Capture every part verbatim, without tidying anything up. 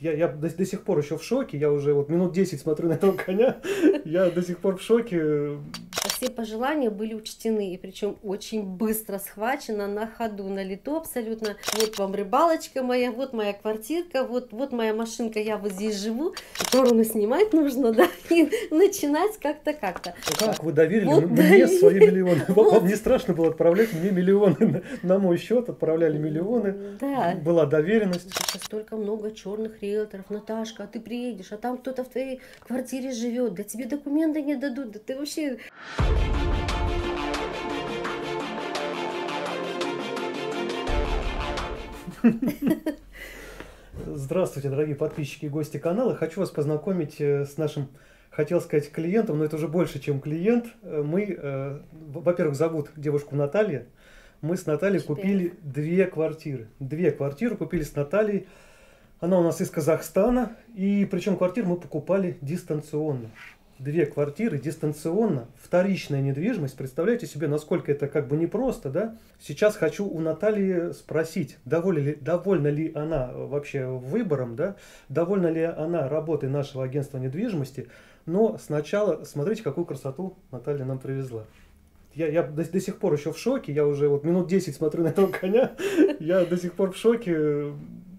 Я, я до, до сих пор еще в шоке, я уже вот минут десять смотрю на этого коня, я до сих пор в шоке. Все пожелания были учтены, и причем очень быстро схвачено, на ходу, на лету абсолютно. Вот вам рыбалочка моя, вот моя квартирка, вот, вот моя машинка, я вот здесь живу. Корону снимать нужно, да, и начинать как-то, как-то. Как вы доверили вот мне доверили. свои миллионы? Вот. Вам не страшно было отправлять мне миллионы на, на мой счет, отправляли миллионы, да. Была доверенность. Сейчас столько много черных риэлторов. Наташка, а ты приедешь, а там кто-то в твоей квартире живет, да тебе документы не дадут, да ты вообще... Здравствуйте, дорогие подписчики и гости канала. Хочу вас познакомить с нашим, хотел сказать, клиентом, но это уже больше, чем клиент. Мы, во-первых, зовут девушку Наталья. Мы с Натальей купили две квартиры. Две квартиры купили с Натальей. Она у нас из Казахстана. И причем квартиру мы покупали дистанционно. Две квартиры дистанционно, вторичная недвижимость. Представляете себе, насколько это как бы непросто, да? Сейчас хочу у Натальи спросить, довольна ли, довольна ли она вообще выбором, да? Довольна ли она работой нашего агентства недвижимости. Но сначала смотрите, какую красоту Наталья нам привезла. Я, я до, до сих пор еще в шоке, я уже вот минут десять смотрю на этого коня, я до сих пор в шоке.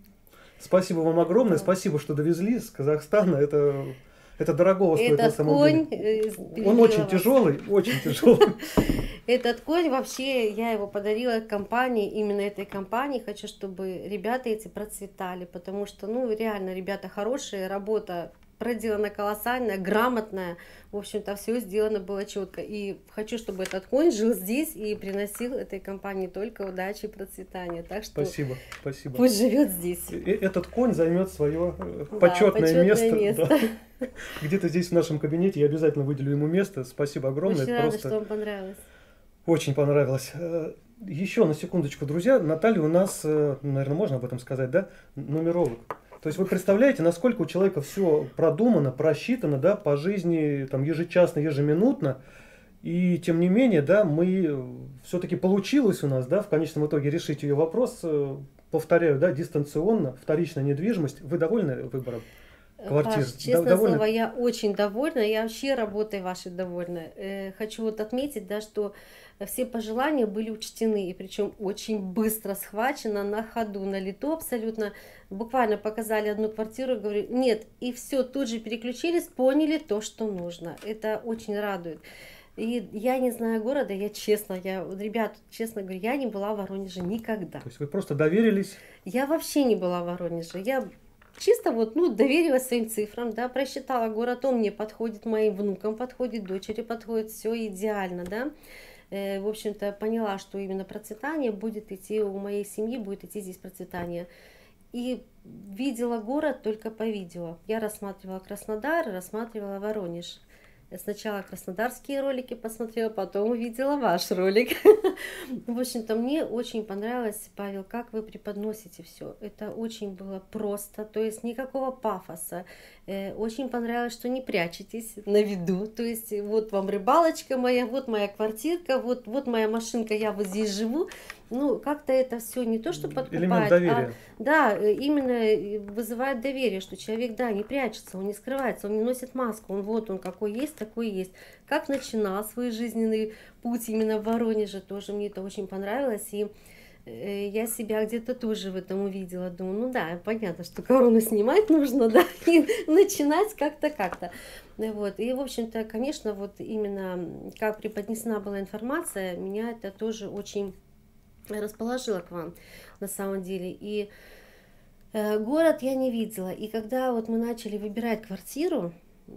Спасибо вам огромное, спасибо, что довезли с Казахстана, это... Это дорогого стоит на самом конь деле. Он очень тяжелый, очень тяжелый. Этот конь вообще, я его подарила компании, именно этой компании. Хочу, чтобы ребята эти процветали, потому что, ну, реально, ребята хорошие, работа проделана колоссальная, грамотная. В общем-то, все сделано было четко. И хочу, чтобы этот конь жил здесь и приносил этой компании только удачи и процветания. Так что спасибо, спасибо. Пусть живет здесь. И этот конь займет свое да, почетное, почетное место. место. Да. Где-то здесь в нашем кабинете, я обязательно выделю ему место. Спасибо огромное. Очень рада, просто... что вам понравилось. Очень понравилось. Еще на секундочку, друзья, Наталья у нас, наверное, можно об этом сказать, да, нумеролог. То есть вы представляете, насколько у человека все продумано, просчитано, да, по жизни, там, ежечасно, ежеминутно. И тем не менее, да, мы все-таки получилось у нас, да, в конечном итоге решить ее вопрос. Повторяю, да, дистанционно, вторичная недвижимость. Вы довольны выбором квартир? Паш, честное довольны? слово, я очень довольна. Я вообще работой вашей довольна. Э, хочу вот отметить, да, что все пожелания были учтены, и причем очень быстро схвачено, на ходу, на лету абсолютно. Буквально показали одну квартиру, говорю, нет, и все, тут же переключились, поняли то, что нужно. Это очень радует. И я не знаю города, я честно, я, ребят, честно говорю, я не была в Воронеже никогда. То есть вы просто доверились? Я вообще не была в Воронеже. Я чисто вот, ну, доверилась своим цифрам, да, просчитала город, он мне подходит, моим внукам подходит, дочери подходит, все идеально, да. Э, в общем-то, поняла, что именно процветание будет идти, у моей семьи будет идти здесь процветание. И видела город только по видео. Я рассматривала Краснодар, рассматривала Воронеж. Сначала краснодарские ролики посмотрела, потом увидела ваш ролик. В общем-то, мне очень понравилось, Павел, как вы преподносите все. Это очень было просто, то есть никакого пафоса. Очень понравилось, что не прячетесь на виду. То есть вот вам рыбалочка моя, вот моя квартирка, вот, вот моя машинка, я вот здесь живу. Ну, как-то это все не то, что подкупает, а да, именно вызывает доверие, что человек, да, не прячется, он не скрывается, он не носит маску, он вот он какой есть, такой есть. Как начинал свой жизненный путь именно в Воронеже, тоже мне это очень понравилось, и я себя где-то тоже в этом увидела, думаю, ну да, понятно, что корону снимать нужно, да, и начинать как-то, как-то. Вот. И, в общем-то, конечно, вот именно как преподнесена была информация, меня это тоже очень расположила к вам на самом деле. И э, город я не видела. И когда вот мы начали выбирать квартиру,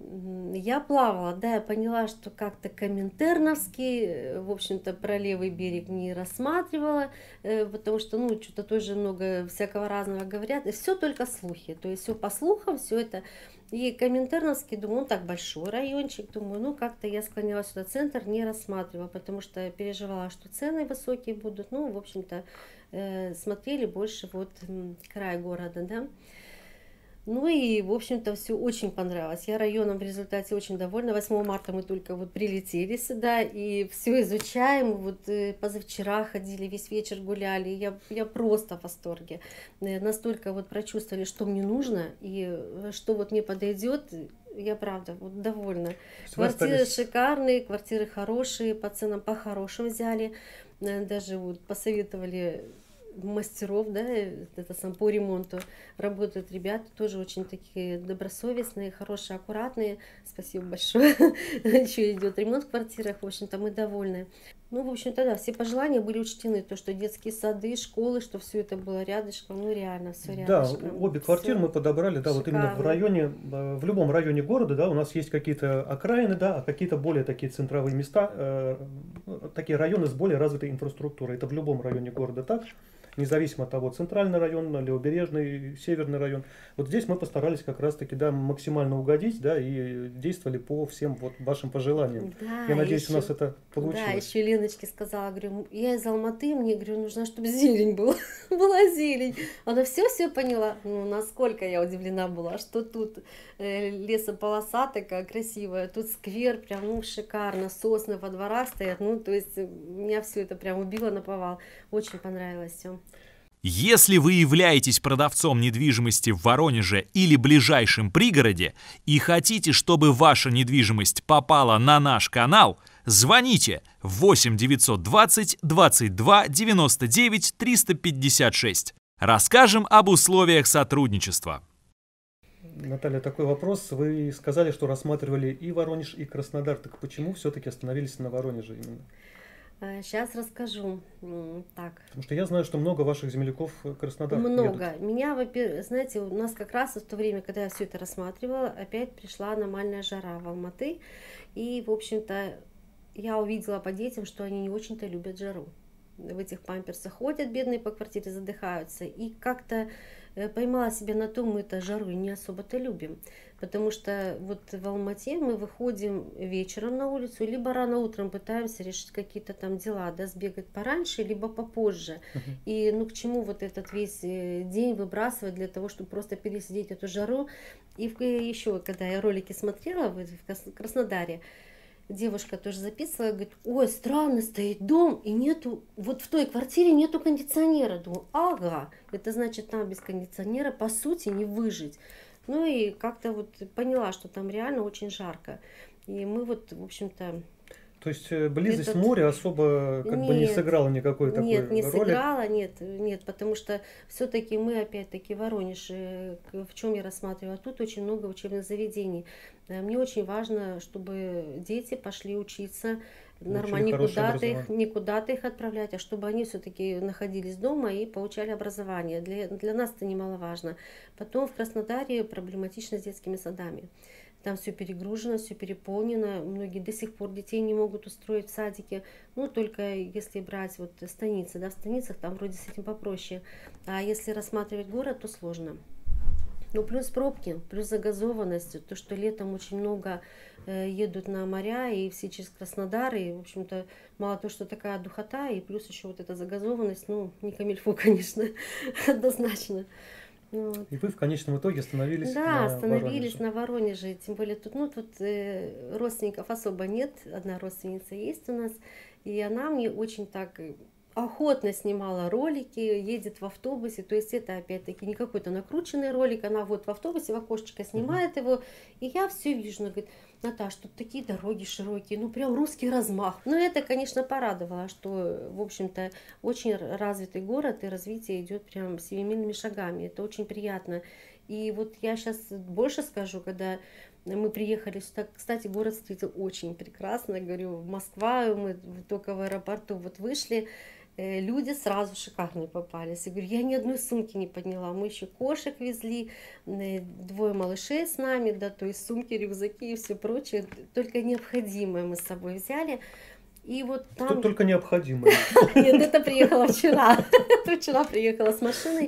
я плавала, да, я поняла, что как-то коминтерновский, в общем-то, про левый берег не рассматривала, э, потому что, ну, что-то тоже много всякого разного говорят, и все только слухи, то есть все по слухам, все это. И коминтерновский, думаю, он так большой райончик, думаю, ну, как-то я склонялась сюда, центр не рассматривала, потому что я переживала, что цены высокие будут, ну, в общем-то, э, смотрели больше вот край города, да. Ну и, в общем-то, все очень понравилось. Я районом в результате очень довольна. восьмого марта мы только вот прилетели сюда и все изучаем. Вот э, позавчера ходили, весь вечер гуляли. Я, я просто в восторге. Э, Настолько вот прочувствовали, что мне нужно и э, что вот мне подойдет. Я правда вот довольна. Вы Квартиры остались... шикарные, квартиры хорошие, по ценам по-хорошему взяли. Э, Даже вот посоветовали мастеров, да, э, это сам по ремонту работают ребята, тоже очень такие добросовестные, хорошие, аккуратные. Спасибо большое. Еще идет ремонт в квартирах, в общем-то, мы довольны. Ну, в общем-то, да, все пожелания были учтены, то, что детские сады, школы, что все это было рядышком, ну, реально, все Да, рядышком. обе квартиры мы подобрали, да, вот именно в шикарно. районе, э, в любом районе города, да, у нас есть какие-то окраины, да, а какие-то более такие центровые места, э, ну, такие районы с более развитой инфраструктурой. Это в любом районе города так, независимо от того, центральный район, левобережный, северный район. Вот здесь мы постарались как раз-таки, да, максимально угодить, да, и действовали по всем вот вашим пожеланиям. Да, Я надеюсь, у нас еще, это да, получилось. еще Леночке сказала, говорю, я из Алматы, мне, говорю, нужна, чтобы зелень была, была зелень. Она все-все поняла. Ну, насколько я удивлена была, что тут э, лесополоса такая красивая, тут сквер прям, ну, шикарно, сосны во дворах стоят, ну, то есть э, меня все это прям убило наповал. Очень понравилось все. Если вы являетесь продавцом недвижимости в Воронеже или ближайшем пригороде и хотите, чтобы ваша недвижимость попала на наш канал, звоните восемь девятьсот двадцать двадцать два девяносто девять триста пятьдесят шесть. Расскажем об условиях сотрудничества. Наталья, такой вопрос. Вы сказали, что рассматривали и Воронеж, и Краснодар. Так почему все-таки остановились на Воронеже именно? Сейчас расскажу. М, Так, Потому что я знаю, что много ваших земляков в Краснодар много. едут. Меня, во-первых, знаете, у нас как раз в то время, когда я все это рассматривала, опять пришла аномальная жара в Алматы. И, в общем-то, я увидела по детям, что они не очень-то любят жару. В этих памперсах ходят, бедные по квартире задыхаются. И как-то э, поймала себя на том, мы это жару не особо-то любим. Потому что вот в Алмате мы выходим вечером на улицу, либо рано утром пытаемся решить какие-то там дела, да, сбегать пораньше, либо попозже. Мгм. И ну к чему вот этот весь э, день выбрасывать для того, чтобы просто пересидеть эту жару. И в- еще, когда я ролики смотрела в в Крас- Краснодаре, девушка тоже записывала, говорит, ой, странно, стоит дом, и нету, вот в той квартире нету кондиционера. Думаю, ага, это значит, там без кондиционера, по сути, не выжить. Ну и как-то вот поняла, что там реально очень жарко. И мы вот, в общем-то, То есть э, близость этот... моря особо как бы не Нет, сыграла никакой нет, такой не роли. сыграла, нет, нет, потому что все-таки мы опять-таки Воронеж, э, к- в чем я рассматривала, тут очень много учебных заведений. Э, Мне очень важно, чтобы дети пошли учиться нормально, Получили не хорошее куда-то их, образование. не куда-то их отправлять, а чтобы они все-таки находились дома и получали образование. Для, для нас это немаловажно. Потом в Краснодаре проблематично с детскими садами. Там все перегружено, все переполнено. Многие до сих пор детей не могут устроить в садике. Ну, только если брать вот станицы, да, в станицах там вроде с этим попроще. А если рассматривать город, то сложно. Ну, плюс пробки, плюс загазованность, то, что летом очень много э, едут на моря, и все через Краснодар, и, в общем-то, мало то, что такая духота, и плюс еще вот эта загазованность, ну, не камильфо, конечно, однозначно. Ну, вот. И вы в конечном итоге остановились Да, на остановились Воронеже. на Воронеже, тем более тут, ну, тут э, родственников особо нет, одна родственница есть у нас, и она мне очень так э, охотно снимала ролики, едет в автобусе, то есть это опять-таки не какой-то накрученный ролик, она вот в автобусе в окошечко снимает его, и я все вижу, она говорит, Наташ, тут такие дороги широкие, ну прям русский размах. Ну это, конечно, порадовало, что, в общем-то, очень р- развитый город и развитие идет прям семимильными шагами, это очень приятно. И вот я сейчас больше скажу, когда мы приехали сюда, кстати, город встретил очень прекрасно, говорю, Москва, мы только в аэропорту вот вышли, э, люди сразу шикарные попались. Я говорю, я ни одной сумки не подняла. Мы еще кошек везли, э, двое малышей с нами, да, то есть сумки, рюкзаки и все прочее. Только необходимое мы с собой взяли. И вот там... Тут только необходимо. Нет, это приехала вчера. Вчера приехала с машиной.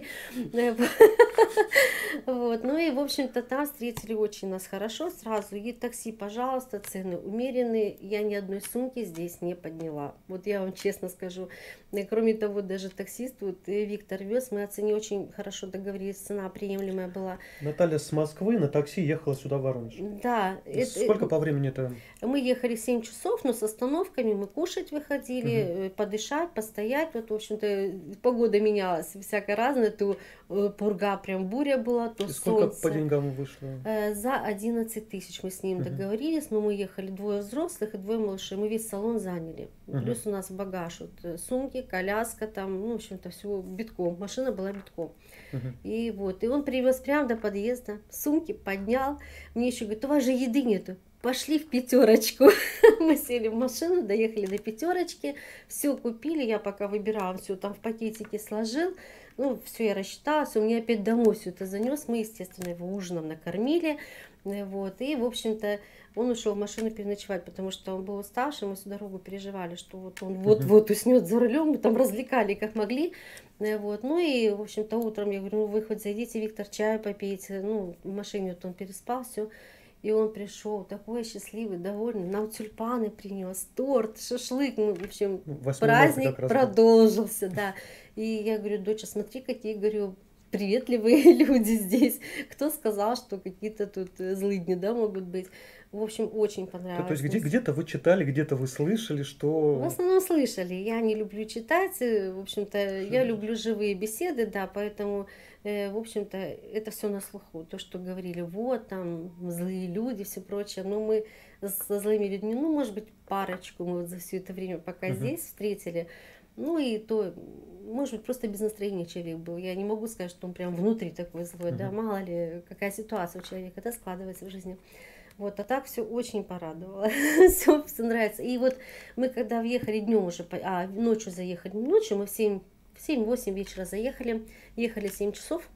Вот. Ну и, в общем-то, там встретили очень нас хорошо сразу. И такси, пожалуйста, цены умеренные. Я ни одной сумки здесь не подняла. Вот я вам честно скажу. И, кроме того, даже таксист, вот Виктор вез, мы о цене очень хорошо договорились, цена приемлемая была. Наталья с Москвы на такси ехала сюда в Воронеж. Да. Сколько это, по времени это? Мы ехали семь часов, но с остановками мы кушать выходили, угу. подышать, постоять. Вот, в общем-то, погода менялась всякая разная. То пурга, прям буря была, то и сколько солнце. По деньгам вышло? За одиннадцать тысяч мы с ним угу. договорились, но мы ехали двое взрослых и двое малышей. Мы весь салон заняли. Угу. Плюс у нас багаж, вот, сумки, коляска, там, ну, в общем-то, все битком. Машина была битком. Угу. И вот, и он привез прямо до подъезда, сумки поднял. Мне еще говорит: у вас же еды нету. Пошли в пятерочку. Мы сели в машину, доехали до пятерочки, все купили, я пока выбирала, все там в пакетике сложил, ну, все я рассчитала, все, мне опять домой все это занес, мы, естественно, его ужином накормили, вот, и, в общем-то, он ушел в машину переночевать, потому что он был уставший, мы всю дорогу переживали, что вот он вот-вот уснет за рулем, мы там развлекали как могли, вот, ну, и, в общем-то, утром я говорю: ну, вы хоть зайдите, Виктор, чаю попейте, ну, в машине вот он переспал, все. И он пришел такой счастливый, довольный, нам тюльпаны принес, торт, шашлык, ну, в общем, праздник продолжился, да. И я говорю: доча, смотри, какие, говорю, приветливые люди здесь. Кто сказал, что какие-то тут злыдни, да, могут быть. В общем, очень понравилось. То есть где, где-то вы читали, где-то вы слышали, что... В основном слышали. Я не люблю читать, в общем-то, я люблю живые беседы, да, поэтому, в общем-то, это все на слуху. То, что говорили, вот, там, злые люди, все прочее. Но мы со злыми людьми, ну, может быть, парочку мы вот за все это время пока uh-huh. здесь встретили. Ну, и то, может быть, просто без настроения человек был. Я не могу сказать, что он прям внутри такой злой, uh-huh. да, мало ли, какая ситуация у человека, это складывается в жизни. Вот, а так все очень порадовало, все, все нравится. И вот мы когда въехали днем уже, а ночью заехали, ночью мы в семь-восемь вечера заехали, ехали семь часов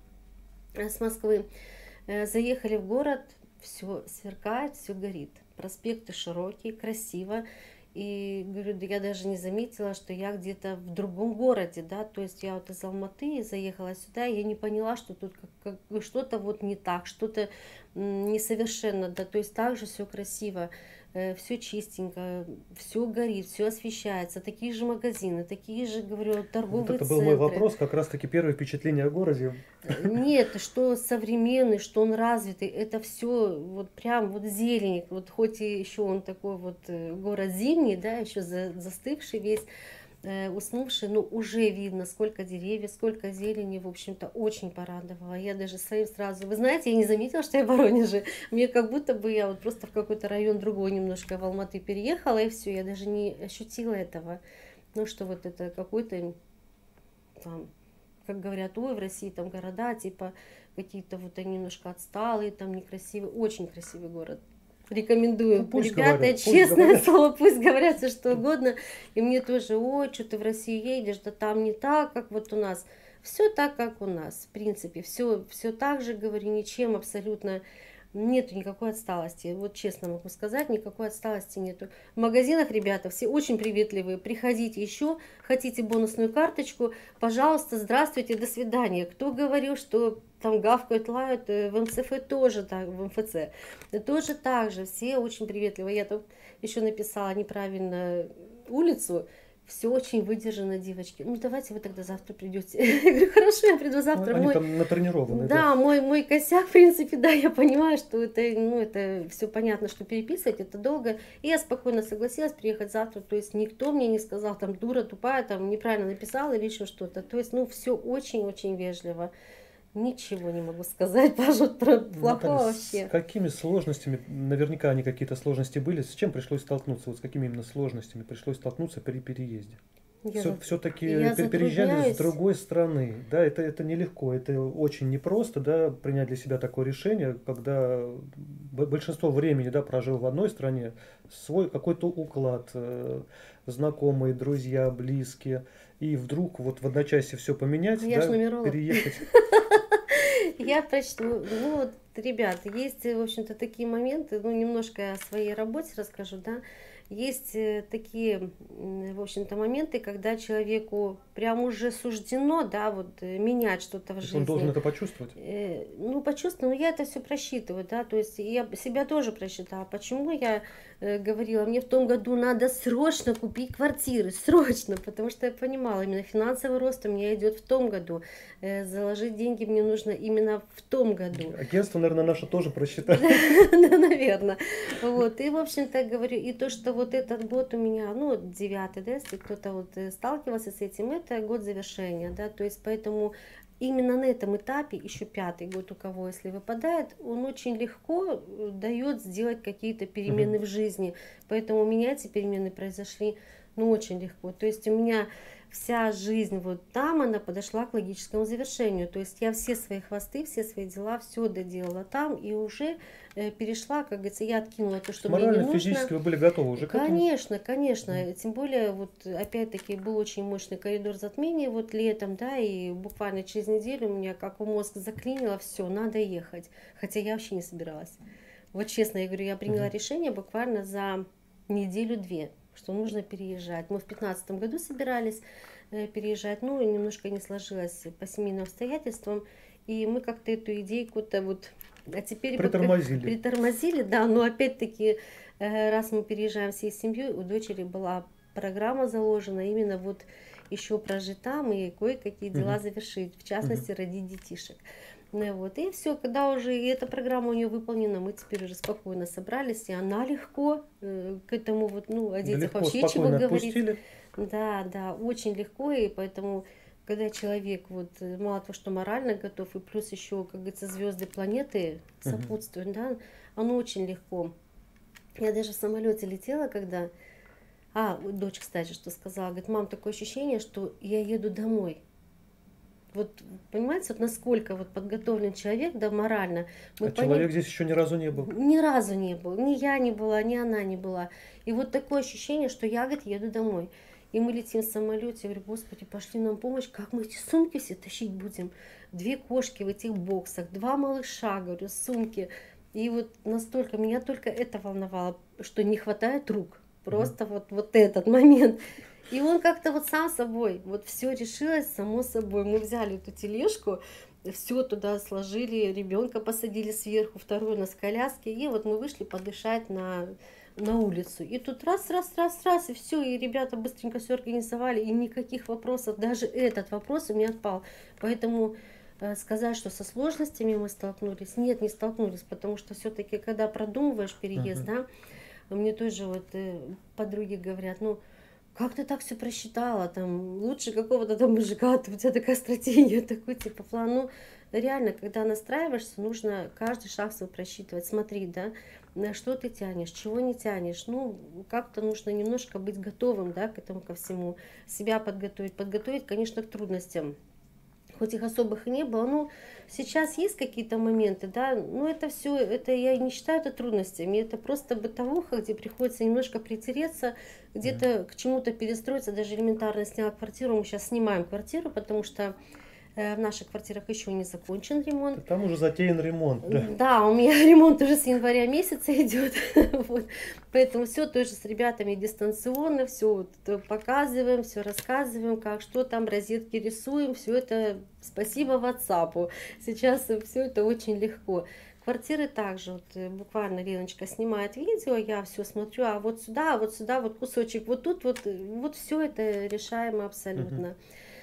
с Москвы, заехали в город, все сверкает, все горит, проспекты широкие, красиво. И, говорю, да я даже не заметила, что я где-то в другом городе, да, то есть я вот из Алматы заехала сюда, я не поняла, что тут как, как, что-то вот не так, что-то несовершенно, да, то есть также все красиво, э, все чистенько, все горит, все освещается, такие же магазины, такие же, говорю, торговые центры. Вот это был мой вопрос, как раз-таки первое впечатление о городе. Нет, что современный, что он развитый, это все вот прям вот зелень, вот хоть и еще он такой вот город зимний, да, еще за, застывший весь, э, уснувший, но уже видно, сколько деревьев, сколько зелени, в общем-то, очень порадовало. Я даже своим сразу, вы знаете, я не заметила, что я в Воронеже, мне как будто бы я вот просто в какой-то район другой немножко в Алматы переехала, и все, я даже не ощутила этого, ну, что вот это какой-то там, как говорят, ой, в России там города, типа, какие-то вот они немножко отсталые, там некрасивые, очень красивый город. Рекомендую. Ну, ребята, говорят, честное говорят. слово, пусть говорят все что угодно. И мне тоже, ой, что ты в Россию едешь, да там не так, как вот у нас. Все так, как у нас, в принципе. Все, все так же, говорю, ничем абсолютно нету никакой отсталости. Вот честно могу сказать, никакой отсталости нету. В магазинах, ребята, все очень приветливые. Приходите еще, хотите бонусную карточку, пожалуйста, здравствуйте, до свидания. Кто говорил, что там гавкают, лают, в эм цэ эф тоже так, в эм эф цэ тоже так же, все очень приветливые. Я тут еще написала неправильно улицу. Все очень выдержано, девочки. Ну, давайте вы тогда завтра придете. Я говорю, хорошо, я приду завтра. Они мой... там натренированы. Да, да, мой, мой косяк, в принципе, да, я понимаю, что это, ну, это все понятно, что переписывать это долго. И я спокойно согласилась приехать завтра. То есть никто мне не сказал, там, дура, тупая, там, неправильно написала или еще что-то. То есть, ну, все очень-очень вежливо. Ничего не могу сказать, пожалуйста, плохого Наталья, вообще. С какими сложностями, наверняка они какие-то сложности были, с чем пришлось столкнуться, вот с какими именно сложностями пришлось столкнуться при переезде? Я Все-таки я переезжали с другой страны, да, это, это нелегко, это очень непросто, да, принять для себя такое решение, когда большинство времени, да, прожил в одной стране, свой какой-то уклад, э, знакомые, друзья, близкие, и вдруг вот в одночасье все поменять, я да, нумеролог. Переехать. Я прочту. Ну вот, ребята, есть, в общем-то, такие моменты, ну, немножко о своей работе расскажу, да. есть э, такие, м, в общем-то, моменты, когда человеку прям уже суждено, да, вот э, менять что-то в То есть жизни. он должен это почувствовать? Э, Ну, почувствовала, но я это все просчитываю, да, то есть я себя тоже просчитала. Почему я э, говорила, мне в том году надо срочно купить квартиры, срочно, потому что я понимала, именно финансовый рост у меня идет в том году, Э, заложить деньги мне нужно именно в том году. Агентство, наверное, наше тоже просчитали. Наверное. Вот. И, в общем-то, говорю, и то, что вот этот год у меня, ну, девятый, да, если кто-то вот э, сталкивался с этим, это год завершения, да, то есть поэтому именно на этом этапе, еще пятый год у кого, если выпадает, он очень легко э, дает сделать какие-то перемены в жизни. Поэтому у меня эти перемены произошли, ну, очень легко. То есть у меня вся жизнь вот там, она подошла к логическому завершению. То есть я все свои хвосты, все свои дела, все доделала там и уже э, перешла, как говорится, я откинула то, что мне не Морально, нужно. физически вы были готовы уже к этому? Конечно, конечно. Тем более, вот опять-таки был очень мощный коридор затмения вот летом, да, и буквально через неделю у меня как у мозг заклинило, все, надо ехать. Хотя я вообще не собиралась. Вот честно, я говорю, я приняла Мгм. решение буквально за неделю-две, что нужно переезжать. Мы в пятнадцатом году собирались э, переезжать, ну, немножко не сложилось по семейным обстоятельствам, и мы как-то эту идейку-то вот, а теперь пока- Притормозили. притормозили, да, но опять-таки, э, раз мы переезжаем всей семьей, у дочери была программа заложена именно вот еще прожить там и кое-какие дела Мгм. завершить, в частности, родить детишек. Ну, вот. И все, когда уже и эта программа у нее выполнена, мы теперь уже спокойно собрались, и она легко э, к этому, вот, ну, о Да детях легко, вообще чего спокойно говорить. отпустили. Да, да, очень легко, и поэтому, когда человек вот э, мало того, что морально готов, и плюс еще, как говорится, звезды, планеты Мгм. сопутствуют, да, оно очень легко. Я даже в самолете летела, когда... А, вот дочь, кстати, что сказала, говорит, мам, такое ощущение, что я еду домой. Вот, понимаете, вот насколько вот подготовлен человек, да, морально. Мы А поним- человек здесь еще ни разу не был. Ни разу не был, ни я не была, ни она не была. И вот такое ощущение, что я, говорит, еду домой. И мы летим в самолете, я говорю, господи, пошли нам помощь, как мы эти сумки все тащить будем? Две кошки в этих боксах, два малыша, говорю, сумки. И вот настолько, меня только это волновало, что не хватает рук. Просто вот, вот этот момент. И он как-то вот сам собой, вот все решилось само собой. Мы взяли эту тележку, все туда сложили, ребенка посадили сверху, второй на коляске, и вот мы вышли подышать на, на улицу. И тут раз, раз, раз, раз, и все, и ребята быстренько все организовали, и никаких вопросов, даже этот вопрос у меня отпал. Поэтому э, сказать, что со сложностями мы столкнулись, нет, не столкнулись, потому что все-таки, когда продумываешь переезд, Мгм. да, мне тоже вот э, подруги говорят, ну, как ты так все просчитала, там, лучше какого-то там мужика, у тебя такая стратегия, такой типа план. Ну, реально, когда настраиваешься, нужно каждый шаг свой просчитывать, смотреть, да, на что ты тянешь, чего не тянешь. Ну, как-то нужно немножко быть готовым, да, к этому ко всему, себя подготовить, подготовить, конечно, к трудностям. Хоть их особых и не было, ну, сейчас есть какие-то моменты, да, но это все, это я не считаю это трудностями, это просто бытовуха, где приходится немножко притереться, где-то к чему-то перестроиться, даже элементарно сняла квартиру, мы сейчас снимаем квартиру, потому что э, в наших квартирах еще не закончен ремонт. Там уже затеян ремонт. Да. Да, у меня ремонт уже с января месяца идет, вот. Поэтому все тоже с ребятами дистанционно, все вот показываем, все рассказываем, как что там, розетки рисуем, все это спасибо WhatsApp. Сейчас все это очень легко. Квартиры также, вот, э, буквально Леночка снимает видео, я все смотрю, а вот сюда, а вот сюда, вот кусочек, вот тут, вот, э, вот все это решаемо абсолютно.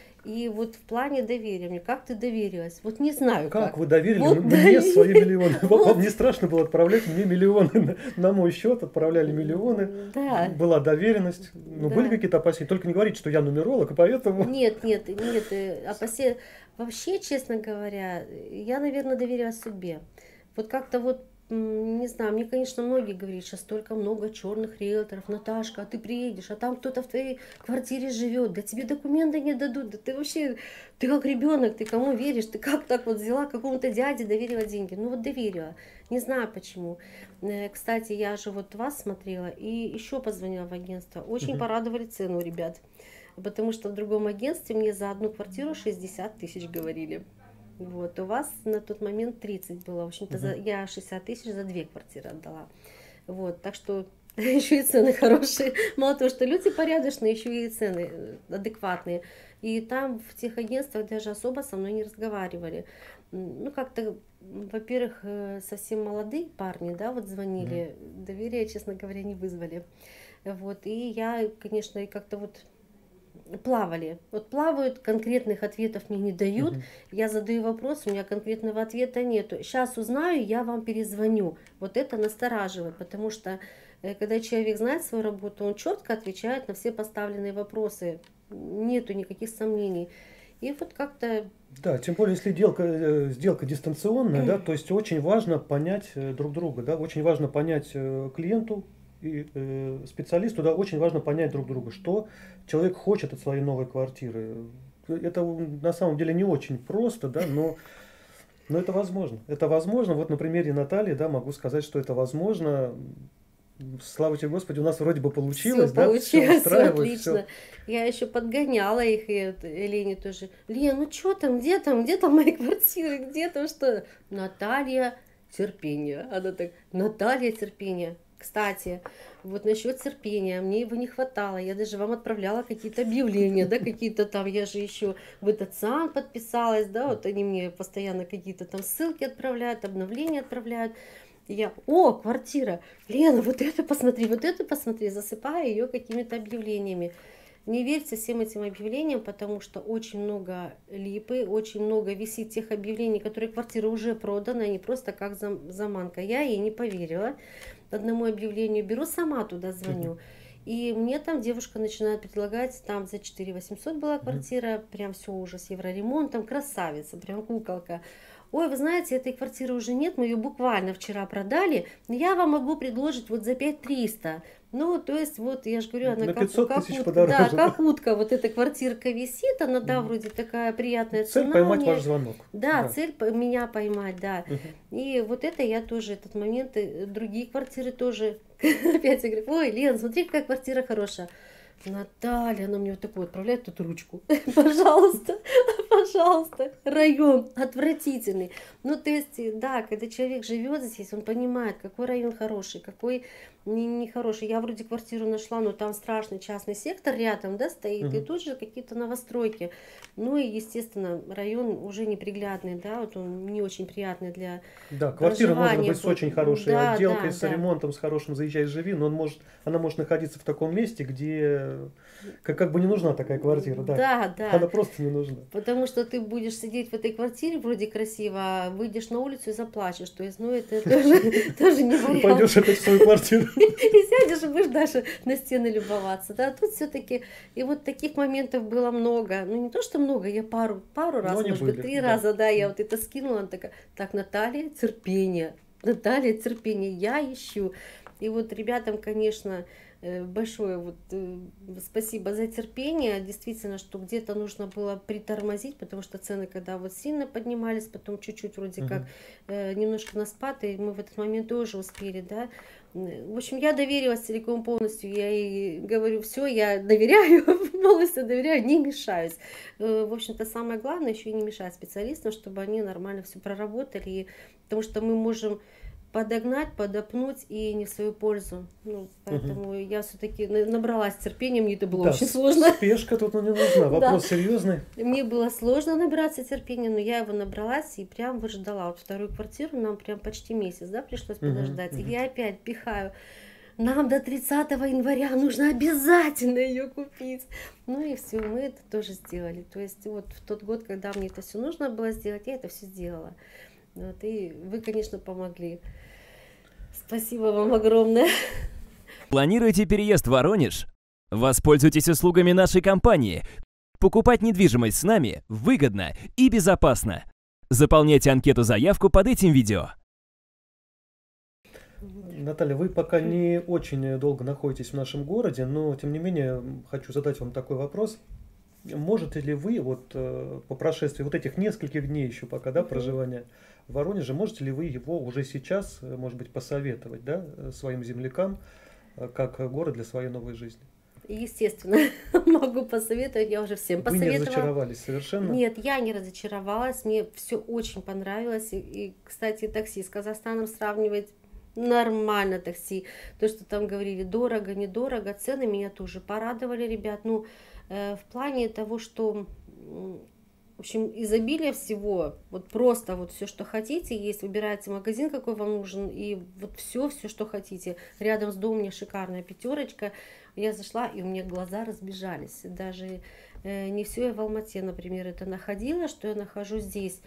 И вот в плане доверия, мне как ты доверилась? Вот не знаю как. Как вы доверили Вот мне доверие. свои миллионы? Вот. Вам не страшно было отправлять мне миллионы на, на мой счет, отправляли миллионы. Да. Была доверенность. Но Да. были какие-то опасения? Только не говорите, что я нумеролог, и поэтому... Нет, нет, нет, э, опасе- вообще, честно говоря, я, наверное, доверяюсь судьбе. Вот как-то вот, м, не знаю, мне, конечно, многие говорят, сейчас столько много черных риэлторов, Наташка, а ты приедешь, а там кто-то в твоей квартире живет, да тебе документы не дадут, да ты вообще, ты как ребенок, ты кому веришь, ты как так вот взяла какому-то дяде, доверила деньги, ну вот доверила, не знаю почему. Э, Кстати, я же вот вас смотрела и еще позвонила в агентство, очень Мгм. порадовали цену, ребят. Потому что в другом агентстве мне за одну квартиру шестьдесят тысяч говорили. Вот, у вас на тот момент тридцать было. В общем-то, за, Мгм. я шестьдесят тысяч за две квартиры отдала. Вот, так что еще и цены хорошие. Мало того, что люди порядочные, еще и цены адекватные. И там в тех агентствах даже особо со мной не разговаривали. Ну, как-то, во-первых, совсем молодые парни, да, вот звонили, mm-hmm. доверия, честно говоря, не вызвали. Вот, и я, конечно, как-то вот плавали. Вот плавают, конкретных ответов мне не дают. Uh-huh. Я задаю вопрос, у меня конкретного ответа нету. Сейчас узнаю, я вам перезвоню. Вот это настораживает, потому что когда человек знает свою работу, он четко отвечает на все поставленные вопросы. Нету никаких сомнений. И вот как-то... Да, тем более, если сделка, сделка дистанционная, да, то есть очень важно понять друг друга, да, очень важно понять клиенту и э, специалисту, да, очень важно понять друг друга, что человек хочет от своей новой квартиры. Это на самом деле не очень просто, да, но, но это возможно. Это возможно. Вот на примере Натальи, да, могу сказать, что это возможно. Слава тебе, Господи, у нас вроде бы получилось, все да, получилось, все отлично. Все. Я еще подгоняла их, и Лене тоже. Лен, ну что там, где там, где там мои квартиры, где там что? Наталья, терпение. Она так, Наталья, терпение. Кстати, вот насчет терпения, мне его не хватало. Я даже вам отправляла какие-то объявления, да, какие-то там, я же еще в этот сан подписалась, да, вот они мне постоянно какие-то там ссылки отправляют, обновления отправляют. И я, о, квартира, Лена, вот это посмотри, вот это посмотри, засыпаю ее какими-то объявлениями. Не верьте всем этим объявлениям, потому что очень много липы, очень много висит тех объявлений, которые квартиры уже проданы, они просто как зам, заманка. Я ей не поверила. Одному объявлению беру, сама туда звоню. Uh-huh. И мне там девушка начинает предлагать, там за четыре тысячи восемьсот была квартира, uh-huh. прям все уже с евроремонтом, красавица, прям куколка. Ой, вы знаете, этой квартиры уже нет, мы ее буквально вчера продали, но я вам могу предложить вот за пять тысяч триста. Ну, то есть, вот, я же говорю, она на как, как, утка, да, как утка, вот эта квартирка висит, она, да, вроде такая приятная цена. Цель поймать ваш звонок. Да, да, цель меня поймать, да. Угу. И вот это я тоже, этот момент, и другие квартиры тоже, опять я говорю, ой, Лен, смотри, какая квартира хорошая. Наталья, она мне вот такую отправляет тут ручку. Пожалуйста, пожалуйста. Район отвратительный. Ну, то есть, да, когда человек живет здесь, он понимает, какой район хороший, какой нехороший. Не я вроде квартиру нашла, но там страшный частный сектор рядом, да, стоит, угу. и тут же какие-то новостройки. Ну и, естественно, район уже неприглядный, да, вот он не очень приятный для Да, квартира может быть с очень хорошей да, отделкой, да, с да. ремонтом, с хорошим заезжай, живи, но он может, она может находиться в таком месте, где как, как бы не нужна такая квартира, да. Да, да. Она просто не нужна. Потому что ты будешь сидеть в этой квартире, вроде красиво, а выйдешь на улицу и заплачешь. То есть, ну, это тоже не вариант. Пойдешь опять в свою квартиру. И сядешь, и будешь дальше на стены любоваться. Да, тут все-таки, и вот таких моментов было много. Ну, не то, что много, я пару, пару раз, может быть, три раза, да, я вот это скинула, она такая, так, Наталья, терпение, Наталья, терпение, я ищу. И вот ребятам, конечно, большое вот спасибо за терпение. Действительно, что где-то нужно было притормозить, потому что цены, когда вот сильно поднимались, потом чуть-чуть вроде uh-huh. как э, немножко на спад, и мы в этот момент тоже успели, да. В общем, я доверилась целиком полностью. Я ей говорю, все, я доверяю, полностью доверяю, не мешаюсь. В общем-то, самое главное, еще и не мешать специалистам, чтобы они нормально все проработали, и, потому что мы можем подогнать, подопнуть и не в свою пользу. Ну, поэтому угу. я все-таки набралась терпения, мне это было да, очень сложно. Спешка тут не нужна, вопрос да. серьезный. Мне было сложно набраться терпения, но я его набралась и прям выждала. Вот вторую квартиру нам прям почти месяц, да, пришлось угу, подождать. Угу. И я опять пихаю. Нам до тридцатого января нужно обязательно ее купить. Ну и все, мы это тоже сделали. То есть вот в тот год, когда мне это все нужно было сделать, я это все сделала. Вот, и вы, конечно, помогли. Спасибо вам огромное. Планируете переезд в Воронеж? Воспользуйтесь услугами нашей компании. Покупать недвижимость с нами выгодно и безопасно. Заполняйте анкету-заявку под этим видео. Наталья, вы пока не очень долго находитесь в нашем городе, но тем не менее хочу задать вам такой вопрос. Можете ли вы вот по прошествии вот этих нескольких дней еще пока, да, проживания в Воронеже, можете ли вы его уже сейчас, может быть, посоветовать, да, своим землякам, как город для своей новой жизни? Естественно, могу посоветовать, я уже всем посоветовала. Вы не разочаровались совершенно? Нет, я не разочаровалась, мне все очень понравилось. И, и кстати, такси с Казахстаном сравнивать нормально такси. То, что там говорили дорого, недорого, цены меня тоже порадовали, ребят. Ну, э, в плане того, что, в общем, изобилие всего, вот просто вот все, что хотите, есть, выбираете магазин, какой вам нужен, и вот все, все, что хотите. Рядом с домом у меня шикарная пятерочка. Я зашла, и у меня глаза разбежались. Даже э, не все я в Алмате, например, это находила, что я нахожу здесь.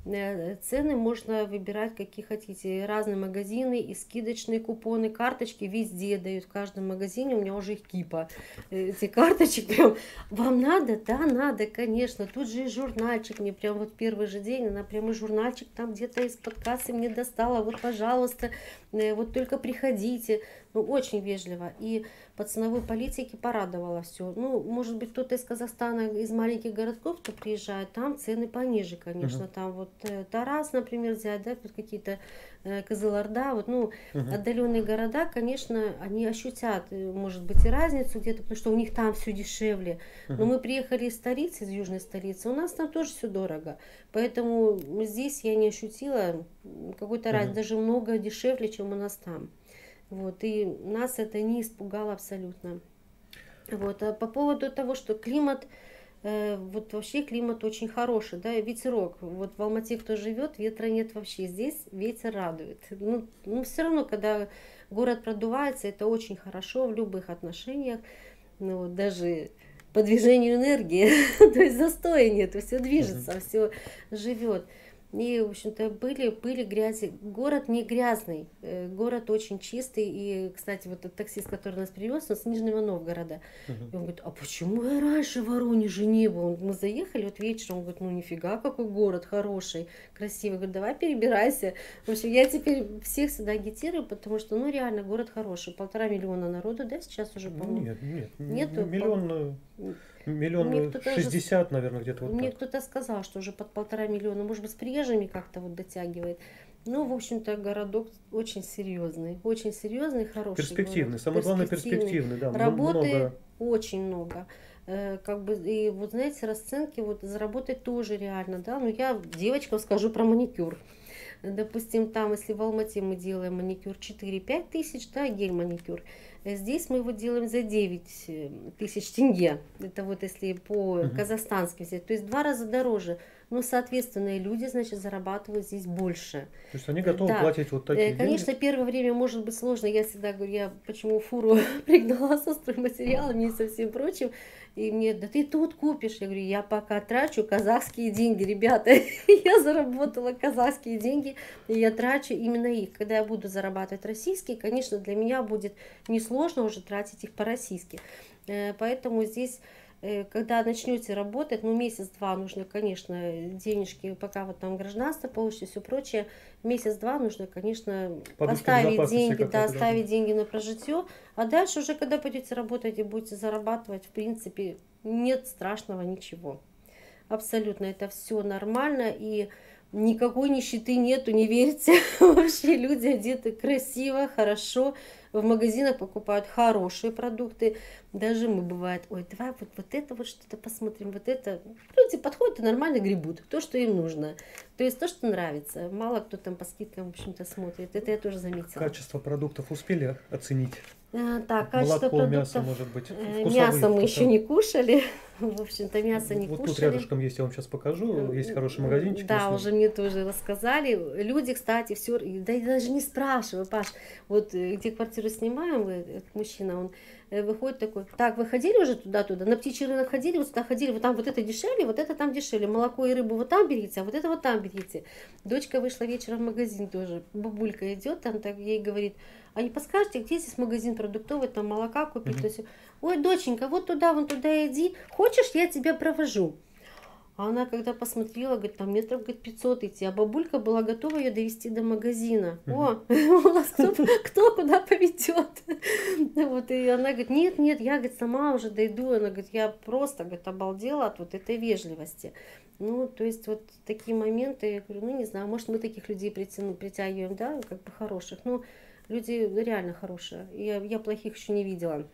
Э, цены можно выбирать, какие хотите. Разные магазины, и скидочные купоны, карточки везде дают. В каждом магазине у меня уже их кипа. Э, эти карточки прям, вам надо? Да, надо, конечно. Тут же и журнальчик мне прям вот первый же день, она прям и журнальчик там где-то из-под кассы мне достала. Вот, пожалуйста, э, вот только приходите. Ну, очень вежливо. И по ценовой политике порадовало все. Ну, может быть, кто-то из Казахстана, из маленьких городков, кто приезжает, там цены пониже, конечно. Uh-huh. Там вот э, Тарас, например, взять, да, тут какие-то э, Кызылорда, вот, ну, uh-huh. отдаленные города, конечно, они ощутят, может быть, и разницу где-то, потому что у них там все дешевле. Uh-huh. Но мы приехали из столицы, из южной столицы, у нас там тоже все дорого. Поэтому здесь я не ощутила какой-то uh-huh. разницы, даже много дешевле, чем у нас там. Вот, и нас это не испугало абсолютно. Вот, а по поводу того, что климат, э, вот вообще климат очень хороший, да, ветерок. Вот в Алмате кто живет, ветра нет вообще. Здесь ветер радует. Ну, ну все равно, когда город продувается, это очень хорошо в любых отношениях. Ну, вот, даже по движению энергии, то есть застоя нет, все движется, все живет. И, в общем-то, были, были грязи. Город не грязный, город очень чистый. И, кстати, вот этот таксист, который нас привез, он с Нижнего Новгорода. Uh-huh. И он говорит, а почему я раньше в Воронеже не был? Мы заехали вот вечером, он говорит, ну нифига, какой город хороший, красивый. Говорит, давай перебирайся. В общем, я теперь всех сюда агитирую, потому что, ну, реально, город хороший. Полтора миллиона народу, да, сейчас уже, по-моему? Нет, нет, Нету, миллион... Миллион шестьдесят, наверное, где-то вот Мне так. кто-то сказал, что уже под полтора миллиона, может быть, с приезжими как-то вот дотягивает. Ну, в общем-то, городок очень серьезный, очень серьезный, хороший. Перспективный, город. самое главное перспективный, да. Работы много. очень много. Э, как бы, и вот, знаете, расценки, вот заработать тоже реально, да. Ну, я девочкам скажу про маникюр. Допустим, там, если в Алмате мы делаем маникюр четыре-пять тысяч, да, гель-маникюр, здесь мы его делаем за девять тысяч тенге. Это вот если по uh-huh. казахстански взять. То есть в два раза дороже. Но, соответственно, и люди, значит, зарабатывают здесь больше. То есть они готовы да. платить вот такие Конечно, деньги? Первое время может быть сложно. Я всегда говорю, я почему фуру пригнала со стройматериалами и со всем прочим. И мне, да ты тут купишь. Я говорю, я пока трачу казахские деньги, ребята. Я заработала казахские деньги, и я трачу именно их. Когда я буду зарабатывать российские, конечно, для меня будет несложно уже тратить их по-российски. Поэтому здесь, когда начнете работать, ну, месяц-два нужно, конечно, денежки, пока вот там гражданство получите, все прочее, месяц-два нужно, конечно, подушка оставить деньги, да, оставить деньги на прожитие, а дальше уже, когда будете работать и будете зарабатывать, в принципе, нет страшного ничего. Абсолютно, это все нормально, и никакой нищеты нету, не верьте. Вообще люди одеты красиво, хорошо. В магазинах покупают хорошие продукты. Даже мы бывает, ой, давай вот, вот это вот что-то посмотрим, вот это. Люди подходят и нормально гребут, то, что им нужно. То есть то, что нравится. Мало кто там по скидкам, в общем-то, смотрит. Это я тоже заметила. Качество продуктов успели оценить? А, так, качество Молоко, продуктов. Мясо, может быть. Вкусовые, мясо мы еще не кушали. В общем-то, мясо не вот кушали. Вот тут рядышком есть, я вам сейчас покажу. Есть хороший магазинчик. Да, если... уже мне тоже рассказали. Люди, кстати, все, да я даже не спрашиваю, Паш, вот где квартиру снимаем, этот мужчина, он выходит такой, так, вы ходили уже туда-туда, на птичий рынок ходили, вот сюда ходили, вот там вот это дешевле, вот это там дешевле, молоко и рыбу вот там берите, а вот это вот там берите. Дочка вышла вечером в магазин тоже, бабулька идет, там так ей говорит, а не подскажете, где здесь магазин продуктовый, там молока купить? Mm-hmm. То есть, ой, доченька, вот туда, вон туда иди, хочешь, я тебя провожу. А она, когда посмотрела, говорит, там метров, говорит, пятьсот идти, а бабулька была готова ее довести до магазина. О, у нас кто, кто куда поведет. Вот, и она говорит, нет, нет, я, говорит, сама уже дойду. Она говорит, я просто, говорит, обалдела от вот этой вежливости. Ну, то есть вот такие моменты, я говорю, ну, не знаю, может, мы таких людей притяну, притягиваем, да, как бы хороших. Ну, люди реально хорошие, я, я плохих еще не видела.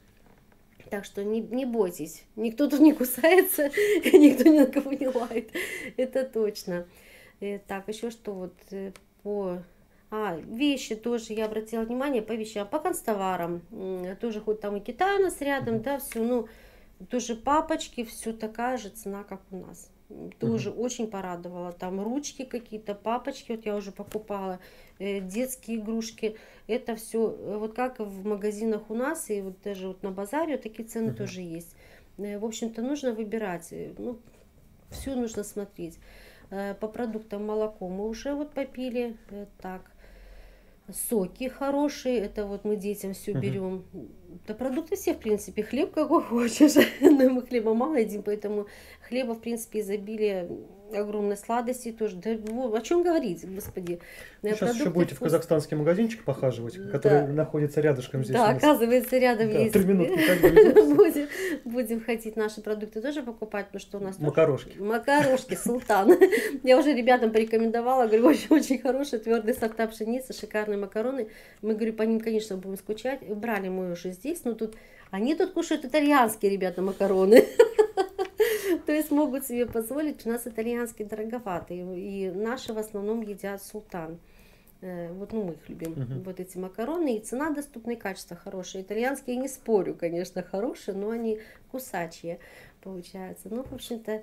Так что не, не бойтесь, никто тут не кусается, никто ни на кого не лает, это точно. И, так, еще что вот по А, вещи тоже я обратила внимание по вещам, по констоварам. Тоже хоть там и Китай у нас рядом, да, все, ну, тоже папочки, все такая же цена, как у нас. Тоже uh-huh. очень порадовала. Там ручки какие-то, папочки, вот я уже покупала, э, детские игрушки. Это все, вот как в магазинах у нас, и вот даже вот на базаре вот такие цены uh-huh. тоже есть. Э, в общем-то, нужно выбирать, ну, все нужно смотреть. Э, по продуктам молоко мы уже вот попили, э, так. Соки хорошие, это вот мы детям все uh-huh. берем. Да продукты все, в принципе, хлеб какой хочешь, но мы хлеба мало едим, поэтому хлеба, в принципе, изобилие, огромной сладости тоже. Да, о чем говорить, господи. Сейчас продукты еще будете вкус... в казахстанский магазинчик похаживать, который да. находится рядышком здесь. Да, оказывается, рядом да, есть. Три минутки как будем, будем хотеть наши продукты тоже покупать, потому что у нас макарошки. Тоже... Макарошки, султан. Я уже ребятам порекомендовала, говорю, очень, очень хорошие, твердые сорта пшеницы, шикарные макароны. Мы, говорю, по ним, конечно, будем скучать. Брали мы уже здесь, но тут они тут кушают итальянские, ребята, макароны. То есть могут себе позволить, у нас итальянские дороговатые, и наши в основном едят султан. Вот, ну, мы их любим, uh-huh. вот эти макароны, и цена доступная, и качество хорошее. Итальянские, не спорю, конечно, хорошие, но они кусачие получаются. Ну, в общем-то,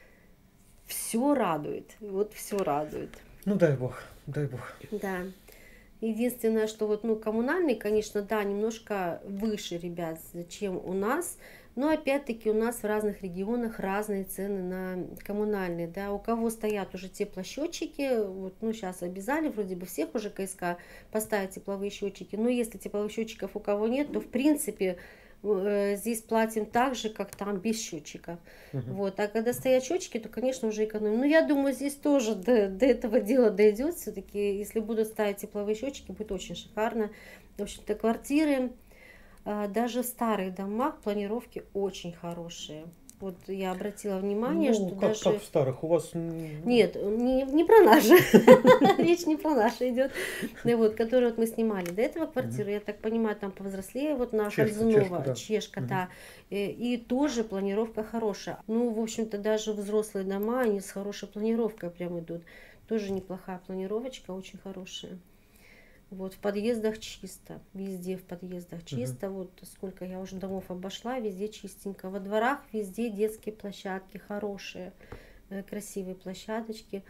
все радует, вот все радует. Ну, дай бог, дай бог. Да. Единственное, что вот, ну, коммунальный, конечно, да, немножко выше, ребят, чем у нас. Но опять-таки у нас в разных регионах разные цены на коммунальные, да, у кого стоят уже теплосчетчики, вот, ну, сейчас обязали вроде бы всех уже КСК поставить тепловые счетчики, но если тепловых счетчиков у кого нет, то в принципе э, здесь платим так же, как там без счетчика, uh-huh. вот, а когда стоят счетчики, то, конечно, уже экономим. Но я думаю, здесь тоже до, до этого дела дойдет, все-таки, если будут ставить тепловые счетчики, будет очень шикарно. В общем-то, квартиры, даже в старых домах планировки очень хорошие. Вот я обратила внимание, ну, что как, даже... как в старых? У вас... Нет, не, не про наши. Речь не про наши идет. Вот, которые вот мы снимали до этого квартиры, я так понимаю, там повзрослее, вот на Хальзунова, Чешка, да. И тоже планировка хорошая. Ну, в общем-то, даже взрослые дома, они с хорошей планировкой прям идут. Тоже неплохая планировочка, очень хорошая. Вот, в подъездах чисто, везде в подъездах чисто, uh-huh. вот сколько я уже домов обошла, везде чистенько. Во дворах везде детские площадки хорошие, красивые площадочки.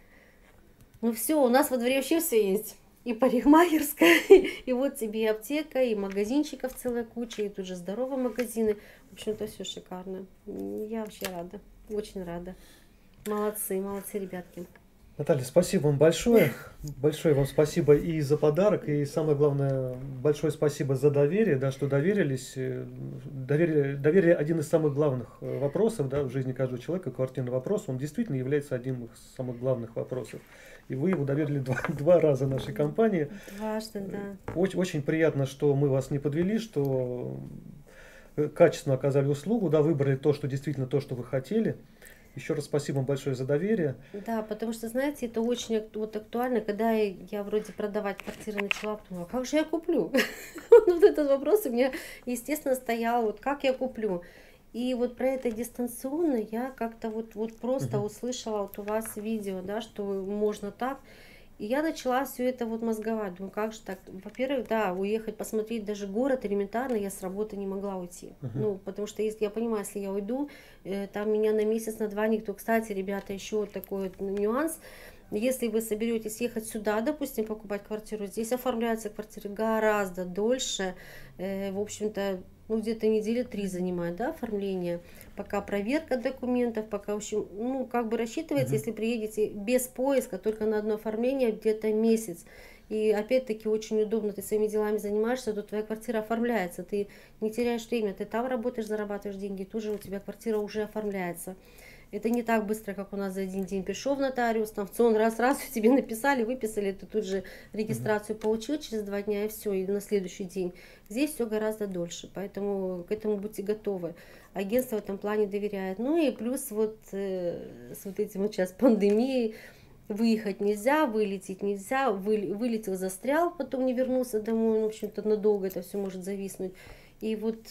Ну все, у нас во дворе вообще все есть. И парикмахерская, и вот тебе и аптека, и магазинчиков целая куча, и тут же здоровые магазины. В общем-то, все шикарно. Я вообще рада, очень рада. Молодцы, молодцы, ребятки. Наталья, спасибо вам большое. Большое вам спасибо и за подарок, и самое главное, большое спасибо за доверие, да, что доверились. Доверие, доверие один из самых главных вопросов, да, в жизни каждого человека, квартирный вопрос, он действительно является одним из самых главных вопросов. И вы его доверили два, два раза нашей компании. Дважды, да. Очень, очень приятно, что мы вас не подвели, что качественно оказали услугу, да, выбрали то, что действительно то, что вы хотели. Еще раз спасибо вам большое за доверие. Да, потому что, знаете, это очень вот актуально, когда я вроде продавать квартиры начала, думала, как же я куплю? Вот этот вопрос у меня, естественно, стоял, вот как я куплю. И вот про это дистанционно я как-то вот, вот просто услышала вот у вас видео, да, что можно так. И я начала все это вот мозговать. Думаю, как же так? Во-первых, да, уехать, посмотреть даже город элементарно, я с работы не могла уйти. Uh-huh. Ну, потому что если, я понимаю, если я уйду, э, там меня на месяц, на два никто. Кстати, ребята, еще вот такой вот нюанс. Если вы соберетесь ехать сюда, допустим, покупать квартиру, здесь оформляются квартиры гораздо дольше. Э, в общем-то, ну, где-то недели три занимает, да, оформление, пока проверка документов, пока, в общем, ну, как бы рассчитывается, uh-huh. если приедете без поиска, только на одно оформление, где-то месяц. И опять-таки очень удобно, ты своими делами занимаешься, то твоя квартира оформляется, ты не теряешь время, ты там работаешь, зарабатываешь деньги, тут же у тебя квартира уже оформляется. Это не так быстро, как у нас за один день пришел в нотариус, там в ЦОН раз-раз тебе написали, выписали, ты тут же регистрацию получил через два дня и все, и на следующий день. Здесь все гораздо дольше, поэтому к этому будьте готовы. Агентство в этом плане доверяет. Ну и плюс вот э, с вот этим вот сейчас пандемией, выехать нельзя, вылететь нельзя, вы, вылетел, застрял, потом не вернулся домой, ну, в общем-то надолго это все может зависнуть. И вот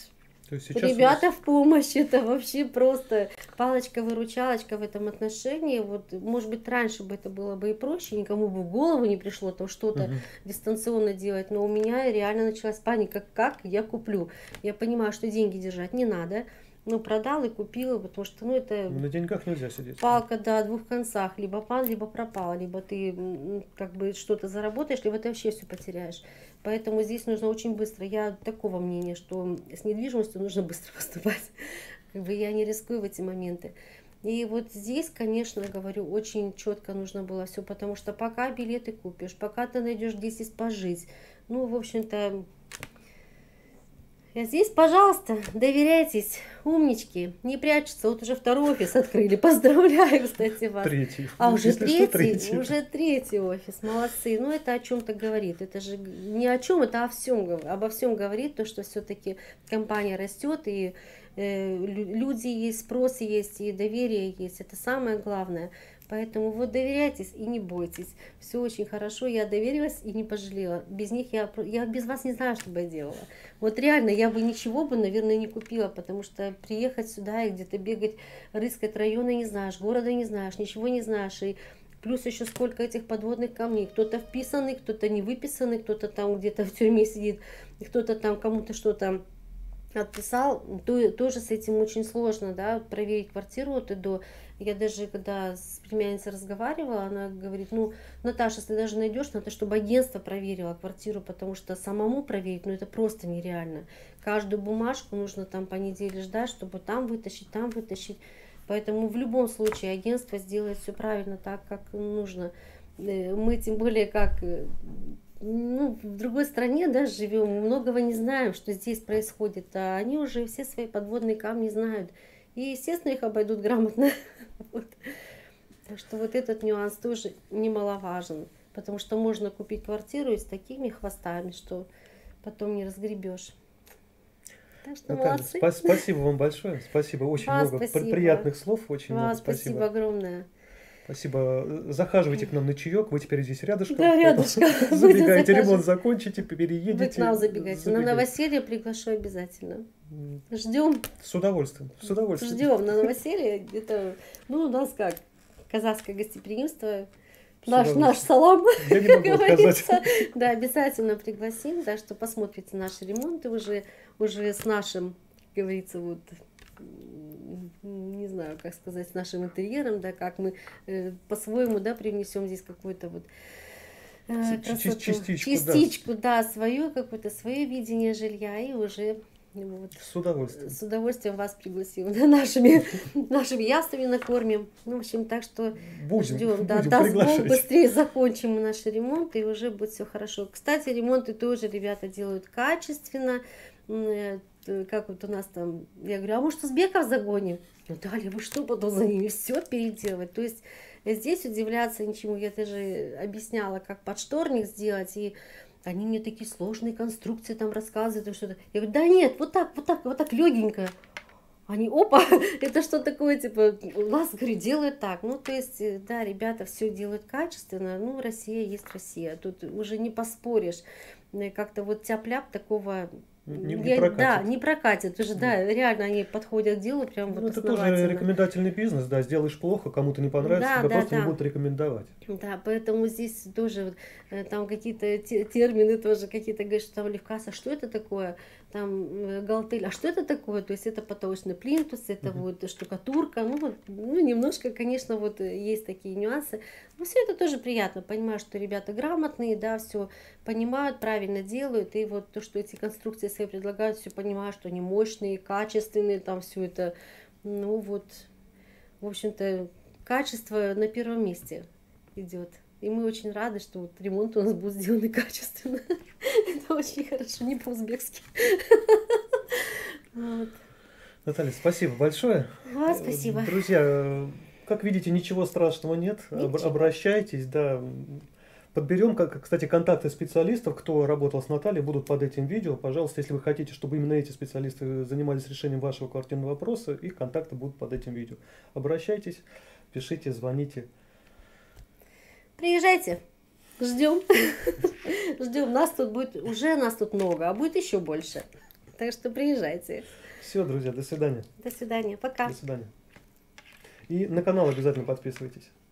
То есть сейчас Ребята в помощь, это вообще просто палочка-выручалочка в этом отношении. Вот, может быть, раньше бы это было бы и проще, никому бы в голову не пришло там что-то Мгм. дистанционно делать, но у меня реально началась паника, как я куплю. Я понимаю, что деньги держать не надо, ну, продал и купила, потому что, ну, это на деньгах нельзя сидеть. палка, да, о двух концах, либо пан, либо пропал, либо ты м, как бы что-то заработаешь, либо ты вообще все потеряешь. Поэтому здесь нужно очень быстро. Я такого мнения, что с недвижимостью нужно быстро поступать. Как бы я не рискую в эти моменты. И вот здесь, конечно, говорю, очень четко нужно было все, потому что пока билеты купишь, пока ты найдешь где здесь пожить, ну, в общем-то, а здесь, пожалуйста, доверяйтесь, умнички, не прячутся. Вот уже второй офис открыли, поздравляю, кстати, вас. Третий. А уже Если что, третий, третий. уже третий офис, молодцы. Ну, это о чем-то говорит. Это же не о чем, это о всем, обо всем говорит, то, что все-таки компания растет, и э, лю- люди есть, спрос есть, и доверие есть. Это самое главное. Поэтому вот доверяйтесь и не бойтесь. Все очень хорошо, я доверилась и не пожалела. Без них я, про- я без вас не знаю, что бы я делала. Вот реально, я бы ничего бы, наверное, не купила, потому что приехать сюда и где-то бегать, рыскать районы не знаешь, города не знаешь, ничего не знаешь. И плюс еще сколько этих подводных камней. Кто-то вписанный, кто-то не выписанный, кто-то там где-то в тюрьме сидит, кто-то там кому-то что-то отписал, то, тоже с этим очень сложно, да, проверить квартиру от и до. Я даже когда с племянницей разговаривала, она говорит, ну, Наташа, если даже найдешь, надо, чтобы агентство проверило квартиру, потому что самому проверить, ну, это просто нереально. Каждую бумажку нужно там по неделе ждать, чтобы там вытащить, там вытащить. Поэтому в любом случае агентство сделает все правильно, так, как нужно. Э, Мы тем более как э, ну, в другой стране, да, живем, многого не знаем, что здесь происходит, а они уже все свои подводные камни знают. И, естественно, их обойдут грамотно. Вот. Так что вот этот нюанс тоже немаловажен, потому что можно купить квартиру и с такими хвостами, что потом не разгребешь. Так что Наталья, молодцы. спа- спасибо вам большое. Спасибо. Очень Вас много спасибо. приятных слов. Очень Вам много спасибо спасибо. огромное. Спасибо. Захаживайте к нам на чаек. Вы теперь здесь рядышком. Да, поэтому рядышком. Забегайте, Будем ремонт закончите, переедете. Вы к нам забегайте. На забегайте. новоселье приглашу обязательно. М, Ждем. С удовольствием. С удовольствием. Ждем на новоселье. Это, ну, у нас как казахское гостеприимство. Наш, удовольствием. наш салам, Я не как могу говорится. отказать. Да, обязательно пригласим, да, что посмотрите наши ремонты уже, уже с нашим, как говорится, вот, м, не знаю, как сказать, с нашим интерьером, да, как мы э, по-своему, да, привнесем здесь какой-то вот э, Чи- чи- красоту. частичку, да. частичку, да, свое какое-то свое видение жилья, и уже вот, С удовольствием. с удовольствием вас пригласим, да, нашими, нашими яствами накормим. Ну, в общем, так что Будем, ждем, да, будем даст Бог, приглашать. быстрее закончим мы наш ремонт, и уже будет все хорошо. Кстати, ремонты тоже ребята делают качественно. М, э, Как вот у нас там, я говорю, а может узбеков загоним? Ну, Далее, вы что потом за ними все переделывать? То есть здесь удивляться ничему. Я даже объясняла, как подшторник сделать, и они мне такие сложные конструкции там рассказывают, и что-то. Я говорю, да нет, вот так, вот так, вот так легенько. Они, опа, это что такое, типа, у нас, говорю, делают так. Ну, то есть, э, да, ребята все делают качественно, ну, Россия есть Россия, тут уже не поспоришь. Э, Как-то вот тяп-ляп такого, Не- не я- прокатит. да, не прокатит, уже, да, реально они подходят к делу прям Ну, вот это тоже основательно. рекомендательный бизнес, да, сделаешь плохо, кому-то не понравится, Да, тебя да, просто не да. будут рекомендовать. Да, поэтому здесь тоже вот, э, там какие-то те- термины тоже какие-то говорят, что там левкас, а что это такое? Там э, галтель, а что это такое? То есть это потолочный плинтус, это Мгм. вот штукатурка, ну вот, ну немножко, конечно, вот э, есть такие нюансы. Но все это тоже приятно, понимаю, что ребята грамотные, да, все понимают, правильно делают, и вот то, что эти конструкции свои предлагают, все понимаю, что они мощные, качественные, там все это, ну вот, в общем-то, качество на первом месте идет. И мы очень рады, что вот ремонт у нас будет сделан качественно. Это очень хорошо, не по-узбекски. Вот. Наталья, спасибо большое. А, спасибо. Друзья, э, как видите, ничего страшного нет. Об- Ничего. Обращайтесь, да. Подберем, как, кстати, контакты специалистов, кто работал с Натальей, будут под этим видео. Пожалуйста, если вы хотите, чтобы именно эти специалисты занимались решением вашего квартирного вопроса, их контакты будут под этим видео. Обращайтесь, пишите, звоните. Приезжайте. Ждем. Ждем. Нас тут будет, уже нас тут много, а будет еще больше. Так что приезжайте. Все, друзья, до свидания. До свидания. Пока. До свидания. И на канал обязательно подписывайтесь.